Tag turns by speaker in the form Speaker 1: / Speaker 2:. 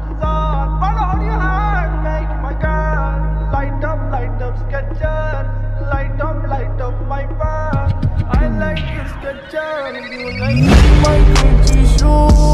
Speaker 1: Skechers on. Follow on your hand, make my girl. Light up, Skechers. Light up my fan. I like the Skechers. You like my Gucci shoes.